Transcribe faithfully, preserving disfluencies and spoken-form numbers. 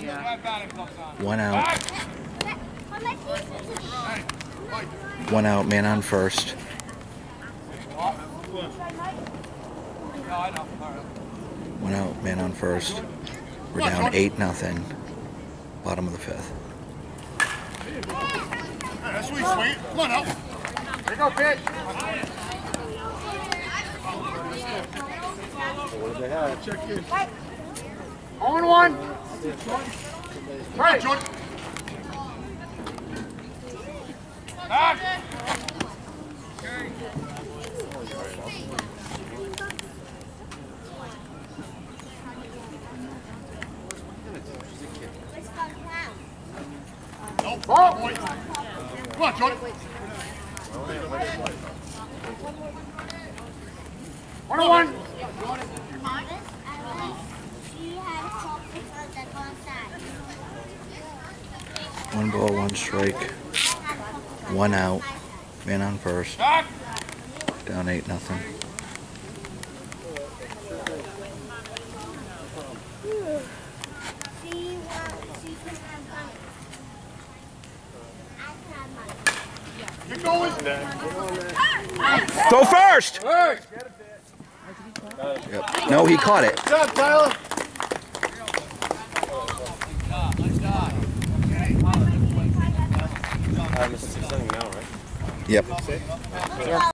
One out. One out, man on first. One out, man on first. We're down eight nothing. Bottom of the fifth. That's sweet, sweet. Come on out. There you go, pitch. What did they have? Check in. On one. Right, Jordan. Back. No ball, boy. Come on, Jordan. One on one. One ball, one strike. One out. Man on first. Down eight nothing. Go first! Yep. No, he caught it. Good job, Tyler. I'm six now, right? Yep.